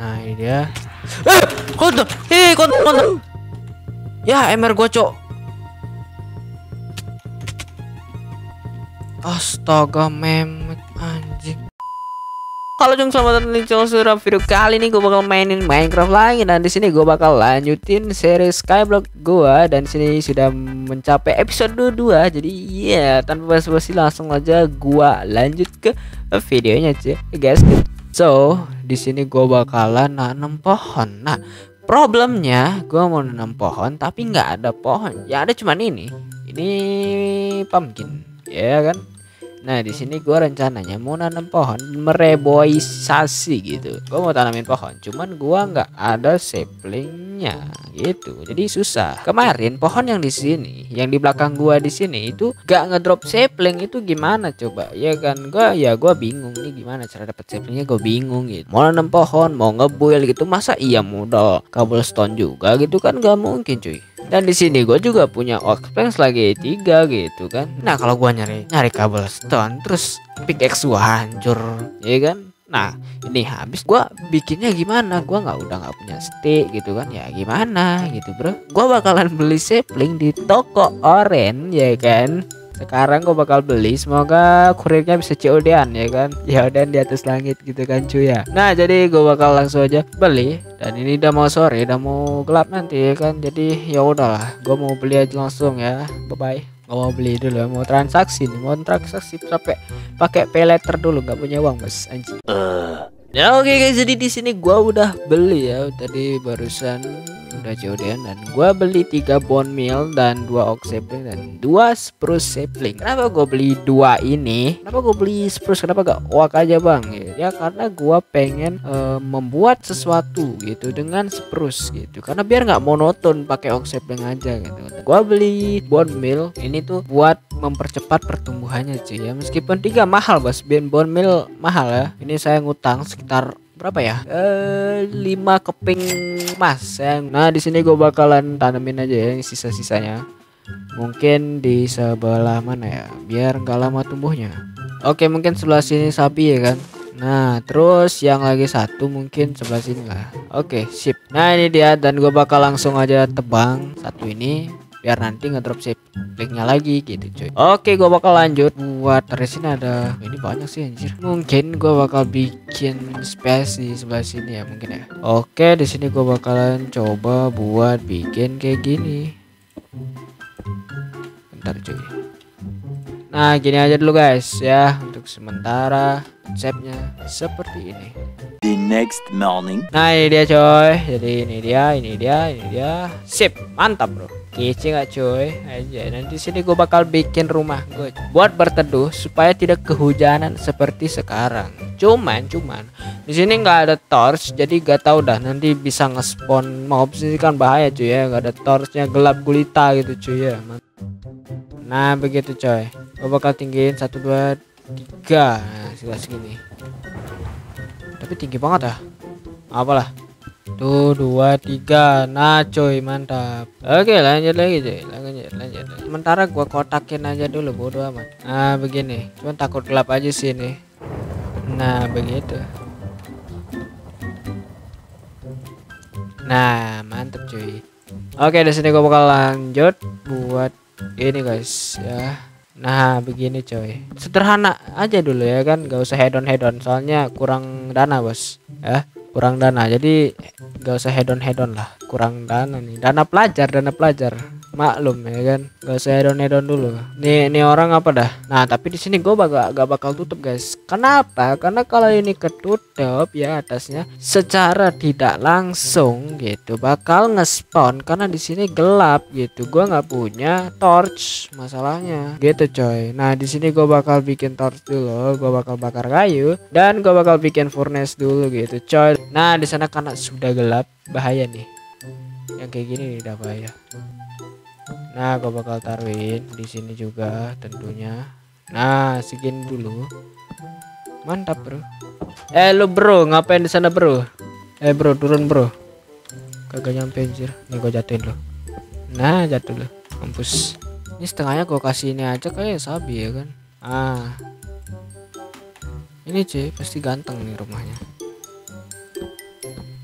Nah ini dia. Kontol. Kontol. Ya ember gua cok. Astaga memet anjing. Halo jong, selamat datang di channel Suram. Video kali ini gue bakal mainin Minecraft lagi, dan di sini gue bakal lanjutin series Skyblock gue, dan sini sudah mencapai episode 2. Jadi ya tanpa basa-basi langsung aja gue lanjut ke videonya cuy guys. So di sini gue bakalan nanam pohon. Nah problemnya gue mau nanam pohon tapi nggak ada pohon. Ya ada cuman ini pumpkin ya kan. Nah di sini gue rencananya mau nanam pohon mereboisasi gitu. Gue mau tanamin pohon, cuman gue nggak ada saplingnya gitu. Jadi susah. Kemarin pohon yang di sini, yang di belakang gue di sini itu gak ngedrop sapling. Itu gimana coba? Ya kan gue bingung nih gimana cara dapet saplingnya. Gue bingung gitu. Mau nanam pohon, mau ngebuil gitu, masa iya modal cobblestone juga gitu kan? Gak mungkin cuy. Dan di sini gue juga punya oxplanks lagi 3 gitu kan. Nah kalau gue nyari cobblestone terus pickaxe gue hancur ya kan. Nah ini habis, gue bikinnya gimana? Gue udah nggak punya stick gitu kan. Ya gimana gitu bro. Gue bakalan beli sapling di toko oren ya kan. Sekarang gue bakal beli, semoga kurirnya bisa COD-an ya kan. Ya udah di atas langit gitu kan cuy ya. Nah jadi gue bakal langsung aja beli. Dan ini udah mau sore, udah mau gelap nanti ya kan. Jadi ya udahlah, gue mau beli aja langsung ya. Bye bye. Gue mau beli dulu, mau transaksi nih, mau transaksi sampai pakai pay letter dulu, nggak punya uang bos anjing. Ya oke guys, jadi di sini gua udah beli ya tadi barusan udah COD-an, dan gua beli 3 bone meal dan 2 oak sapling dan 2 spruce sapling. Kenapa gua beli 2 ini? Kenapa gua beli spruce? Kenapa gak oak aja bang? Ya karena gua pengen membuat sesuatu gitu dengan spruce gitu. Karena biar nggak monoton pakai oak sapling aja gitu. Gua beli bone meal ini tuh buat mempercepat pertumbuhannya cuy ya. Meskipun 3 mahal bos, bone meal mahal ya. Ini saya ngutang sekitar berapa ya? 5 keping emas ya. Nah di sini gue bakalan tanemin aja ya sisa-sisanya. Mungkin di sebelah mana ya, biar nggak lama tumbuhnya. Oke mungkin sebelah sini sapi ya kan. Nah terus yang lagi satu mungkin sebelah sini lah. Oke sip. Nah ini dia, dan gue bakal langsung aja tebang satu ini biar nanti ngedrop saplingnya lagi gitu cuy. Oke gua bakal lanjut buat dari sini. Ada ini banyak sih anjir. Mungkin gua bakal bikin space di sebelah sini ya mungkin ya. Oke di sini gua bakalan coba buat bikin kayak gini. Bentar cuy. Nah gini aja dulu guys ya, untuk sementara konsepnya seperti ini. The next morning. Nah ini dia coy. Jadi ini dia. Sip, mantap bro. Kece gak coy aja. Nanti sini gue bakal bikin rumah gue buat berteduh supaya tidak kehujanan seperti sekarang. Cuman di sini nggak ada torch, jadi gak tahu dah nanti bisa nge-spawn mobs. Ini kan bahaya cuy ya, nggak ada torchnya, gelap gulita gitu cuy ya. Nah begitu coy. Gue bakal tinggiin 1 2 3. Nah sudah segini. Tapi tinggi banget ya. Apalah. Tuh 2 3. Nah coy mantap. Oke lanjut lagi coy. Lanjut. Sementara gua kotakin aja dulu, bodo amat. Nah begini. Cuman takut gelap aja sih ini. Nah begitu. Nah mantap cuy. Oke di sini gua bakal lanjut buat ini guys ya. Nah begini coy, sederhana aja dulu ya kan, gak usah hedon soalnya kurang dana bos ya, kurang dana. Jadi gak usah hedon lah, kurang dana nih, dana pelajar maklum ya kan, gak usah hedon dulu. Nih orang apa dah. Nah tapi di sini gue gak bakal tutup guys. Kenapa? Karena kalau ini ketutup ya atasnya secara tidak langsung gitu bakal nge-spawn, karena di sini gelap gitu. Gue nggak punya torch masalahnya gitu coy. Nah di sini gue bakal bikin torch dulu, gue bakal bakar kayu, dan gue bakal bikin furnace dulu gitu coy. Nah di sana karena sudah gelap, bahaya nih. Yang kayak gini nih udah bahaya. Nah gue bakal taruhin di sini juga tentunya. Nah segini dulu. Mantap bro. Lu bro ngapain di sana bro? Bro turun bro. Kagak nyampe anjir. Nih gue jatuhin lo. Nah jatuh lo. Mampus. Ini setengahnya gue kasih ini aja kayak sabi ya kan. Ini cuy pasti ganteng nih rumahnya.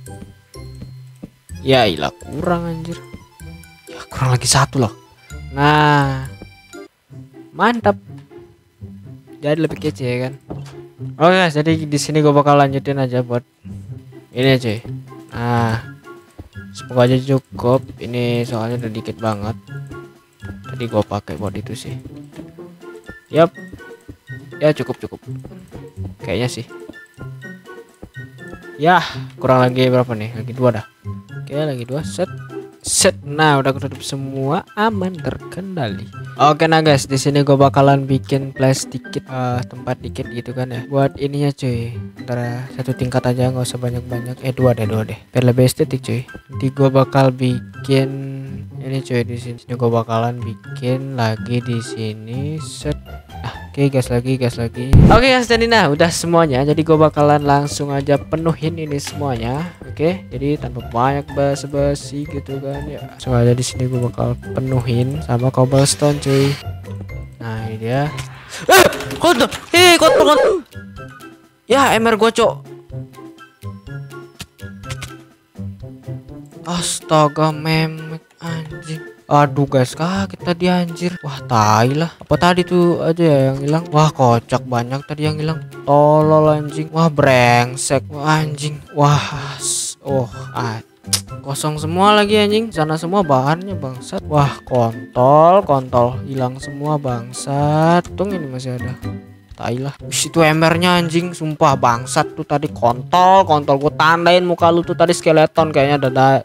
Ya ilah, kurang anjir. Ya kurang lagi satu loh. Nah, mantap. Jadi lebih kece ya kan. Oke guys, jadi di sini gue bakal lanjutin aja buat ini cuy. Nah, semoga aja cukup. Ini soalnya udah dikit banget. Tadi gue pakai buat itu sih. Yap. Ya cukup. Kayaknya sih. Ya, kurang lagi berapa nih? Lagi 2 dah. Oke, lagi 2 set. Nah, udah ketutup semua, aman terkendali. Oke nah guys, di sini gue bakalan bikin place dikit, tempat dikit gitu kan ya. Buat ininya cuy. Antara 1 tingkat aja, nggak usah banyak-banyak. 2 deh. Biar lebih estetik cuy. Nanti gue bakal bikin ini cuy di sini. Gue bakalan bikin lagi di sini set. Oke gas lagi. Oke guys, jadi nah udah semuanya. Jadi gue bakalan langsung aja penuhin ini semuanya. Oke, jadi tanpa banyak basa-basi gitu kan ya. Langsung aja di sini gue bakal penuhin sama cobblestone cuy. Nah ini dia. Kotor. Ya ember gue cok. Astaga memek anjing. Aduh guys, kaget tadi anjir. Wah tai lah. Apa tadi tuh aja ya yang hilang? Wah kocak banyak tadi yang hilang. Tolol anjing. Wah brengsek. Wah anjing. Wah kosong semua lagi anjing. Sana semua bahannya bangsat. Wah kontol hilang semua bangsat. Untung ini masih ada. Tai lah. Itu embernya anjing. Sumpah bangsat tuh tadi kontol. Gue tandain muka lu tuh tadi skeleton kayaknya dada.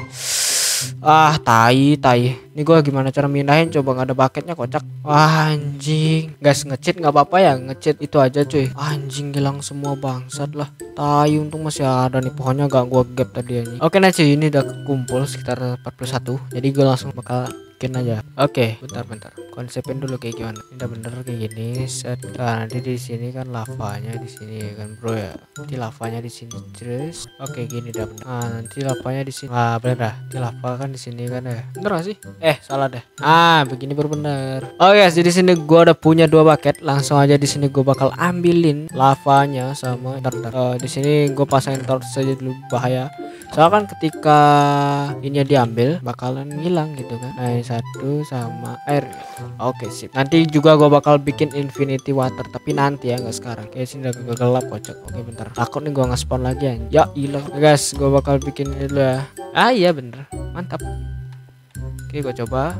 Tai. Ini gue gimana cara mindahin, coba nggak ada bucketnya kocak. Wah anjing. Guys nge-cheat nggak apa-apa ya, nge-cheat itu aja cuy. Anjing hilang semua bangsat lah. Tai, untung masih ada nih pohonnya, gak gue gap tadi anjing. Oke nah cuy, ini udah kumpul sekitar 41. Jadi gue langsung bakal bikin aja. Oke, bentar. Konsepin dulu kayak gimana. Ini udah bener kayak gini. Set. Nah, nanti di sini kan lavanya di sini ya kan bro ya. Nanti lavanya di sini terus. Oke, gini udah bener. Nah, nanti lavanya di sini. Ah, bener dah. Nanti lava kan di sini kan ya. Bener gak sih? Salah deh. Begini baru bener. Oke, guys, jadi sini gua udah punya 2 bucket. Langsung aja di sini gua bakal ambilin lavanya sama di sini gue pasangin torch saja dulu, bahaya. Soalnya kan ketika ini diambil bakalan hilang gitu kan. Nah, 1 sama air. Oke sip. Nanti juga gue bakal bikin infinity water, tapi nanti ya, nggak sekarang. Kayak sini udah gelap kocok. Oke bentar. Takut nih gue nge-spawn lagi aja. Ya hilang. Guys, gue bakal bikin ini dulu ya. Iya bener. Mantap. Oke, gue coba.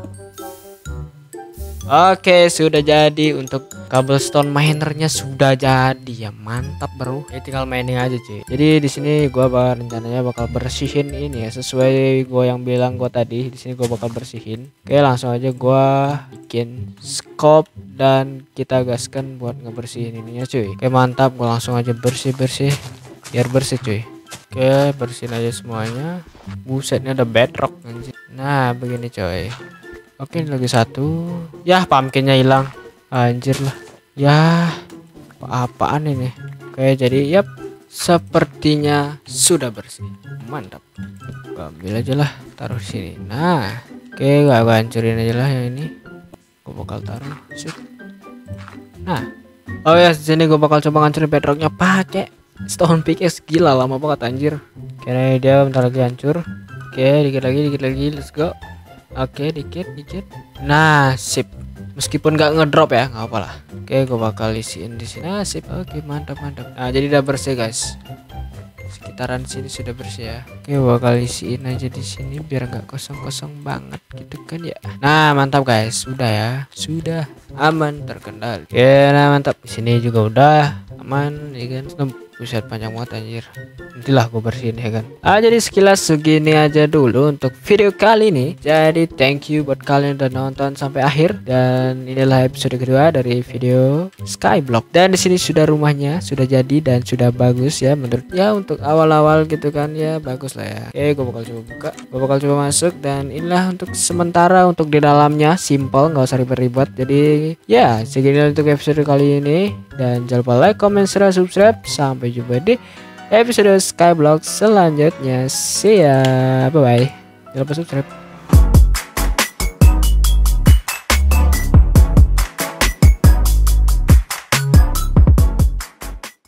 Oke, sudah jadi. Untuk cobblestone minernya sudah jadi ya, mantap bro. Ya tinggal mining aja cuy. Jadi di sini gua rencananya bakal bersihin ini ya, sesuai gua yang bilang gua tadi. Di sini gua bakal bersihin. Oke, langsung aja gua bikin scope dan kita gaskan buat ngebersihin ininya cuy. Oke, mantap. Gua langsung aja bersih biar bersih cuy. Oke, bersihin aja semuanya. Buset, ini ada bedrock anjir. Nah, begini coy. Oke, ini lagi 1. Ya, pumpkinnya hilang. Anjir lah. Ya, apaan ini? Oke, jadi yap, sepertinya sudah bersih. Mantap. Gua ambil aja lah, taruh sini. Nah, oke, gua hancurin aja lah yang ini. Gua bakal taruh. Sip. Nah, oh ya, sini gua bakal coba ngancurin bedrocknya pakai stone pickaxe. Gila lama banget anjir. Kayaknya dia bentar lagi hancur. Oke, dikit lagi, let's go. Oke, dikit. Nah, sip. Meskipun gak ngedrop ya, nggak apa lah. Oke, gue bakal isiin di sini. Nah, sip. Oke, mantap. Nah, jadi udah bersih guys. Sekitaran sini sudah bersih ya. Oke, gue bakal isiin aja di sini biar nggak kosong-kosong banget gitu kan ya. Nah, mantap guys. Sudah ya. Sudah aman terkendali. Oke, nah mantap. Di sini juga udah aman ya kan. Buset, panjang banget anjir. Nantilah gue bersihin ya kan. Jadi sekilas segini aja dulu untuk video kali ini. Jadi thank you buat kalian udah nonton sampai akhir. Dan inilah episode kedua dari video Skyblock. Dan di sini sudah rumahnya sudah jadi dan sudah bagus ya, menurut ya untuk awal-awal gitu kan ya, bagus lah ya. Oke, gue bakal coba buka. Gue bakal coba masuk dan inilah untuk sementara untuk di dalamnya simple, nggak usah ribet-ribet. Jadi ya segini untuk episode kali ini. Dan jangan lupa like, comment, share, subscribe. Sampai jumpa di episode Skyblock selanjutnya. See ya. Bye bye. Jangan lupa subscribe.